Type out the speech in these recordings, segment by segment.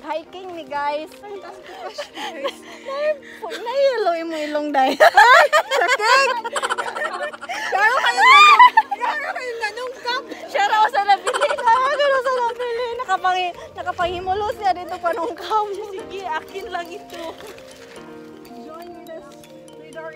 hiking ni guys. Nahilo mo ilong day. Sakit! Garo kayo nanungkap. Siya raw sa nabili. Nakapanghimulot siya dito panungkaw. Sige, akin lang ito. Join with us with our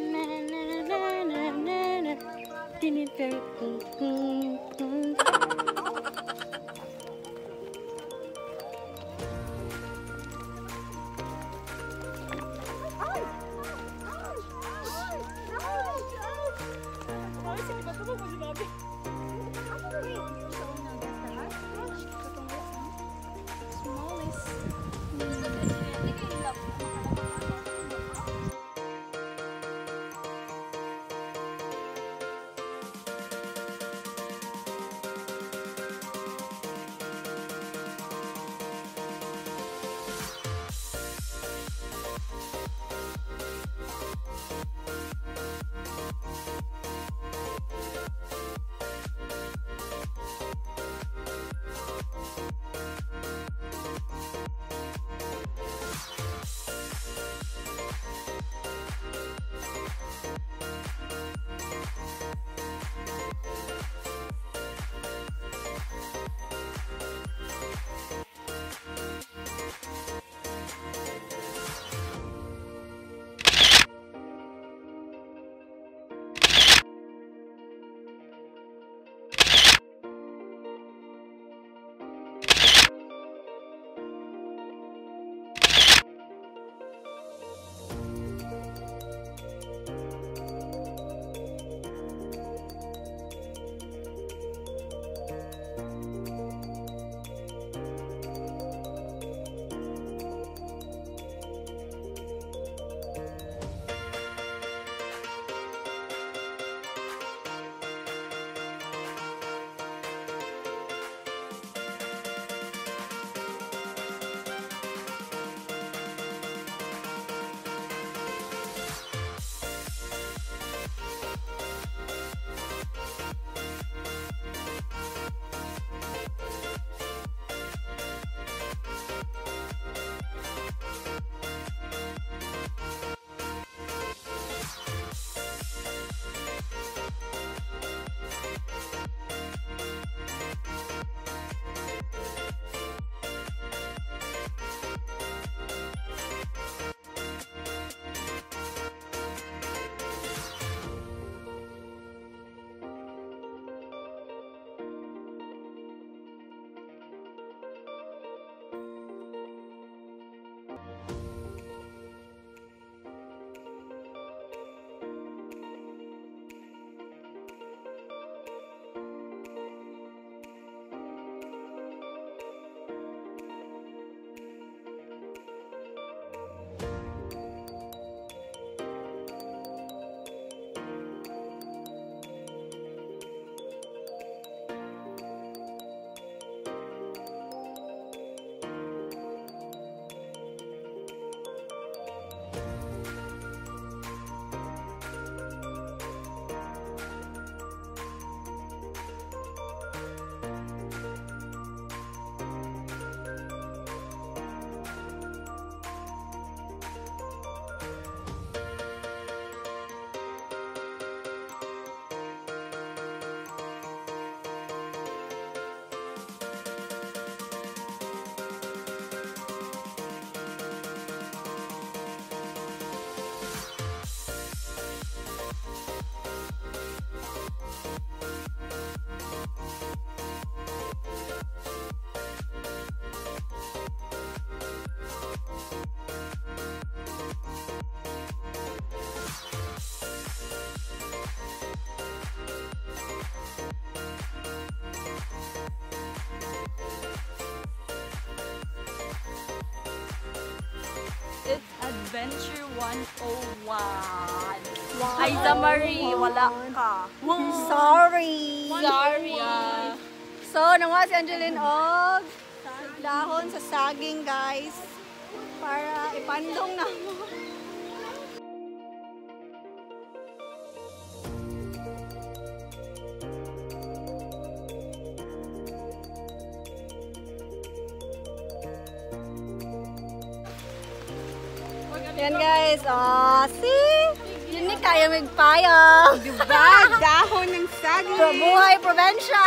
It's Adventure 101. Wow. Ay, Marie, wala ka. Sorry. Sorry. So, nawa si Angeline og dahon sa saging, guys. Para ipandong na mo. Yan guys, oh, see? Yun ni kaya magpayong. Diba? Dahon ng saging. Buhay probinsya.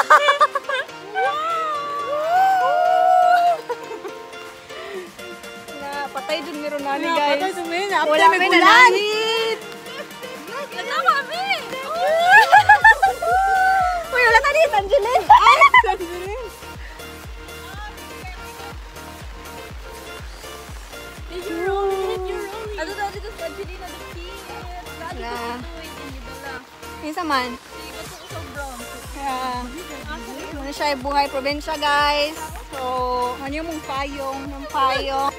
Na, patay dun meron nani guys. Patay dun meron. Wala may nalanit. Natawa mi. Uy, wala tadi, Angeline. Angeline. You're rolling. Ano daw dito sa Angelina the kid? Minsan man. Kaya, ano siya, buhay probinsya guys. So, ano yung mong payong? Yung payong.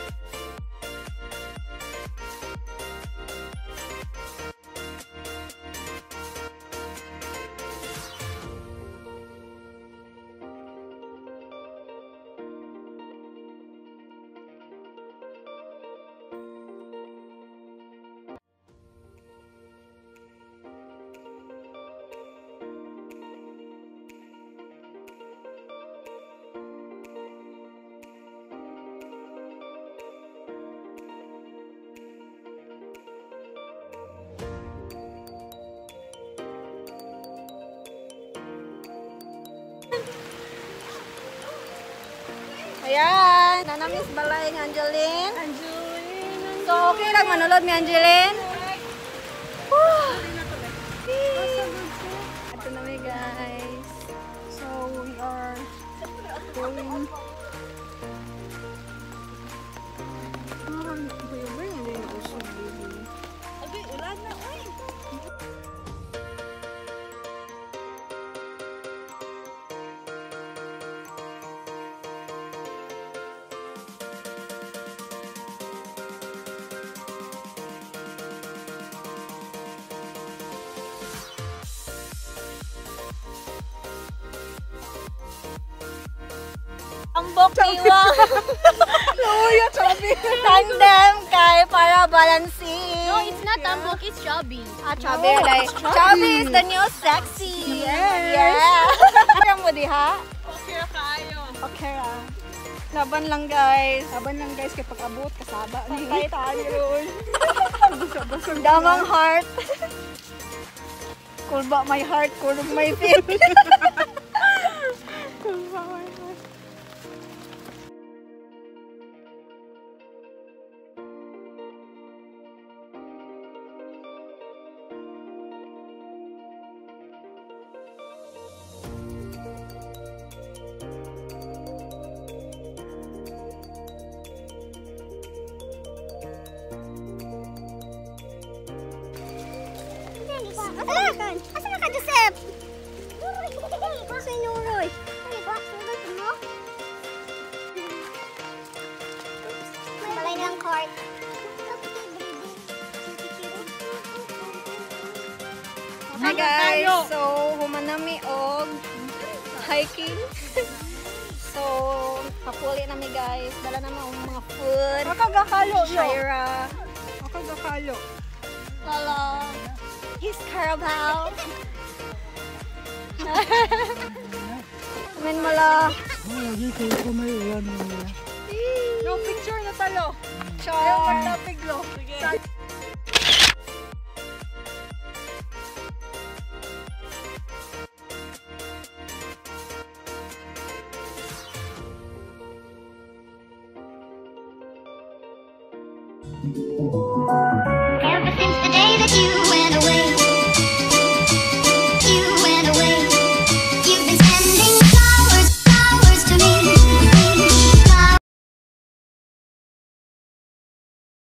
Ayan, nanamis balay ni Angeline. So, okay lang manulod ni Angeline. Ito na mi guys. So, we are going. Ambok niwa. Luya, chubby. Tandem kay para balancing. No, it's not tambok, it's chubby. Chubby. No, Like, it's chubby. chubby is the new sexy. Yes. Yeah. Kaya mo diha? Okay kayo. Okay ra. Laban lang guys. Laban lang guys, kay pag-abot, kasaba ni. Patay tayo. Basag-basag. Damang heart. Kulba my heart, kulog my feet. Asa na ka, Joseph? Asa yung Nuroy? Ano ba? Sugat mo? Balay ng court. Hi guys, so humanami og hiking. So, kapuli nami guys. Dala naman ang mga food. Makagakalo, yo. Shira. Makagakalo. Lala. He's Carabao. Kumin mo la. No picture na talo. Char. Ayaw magtapiglo. Sige. Ever since the day that you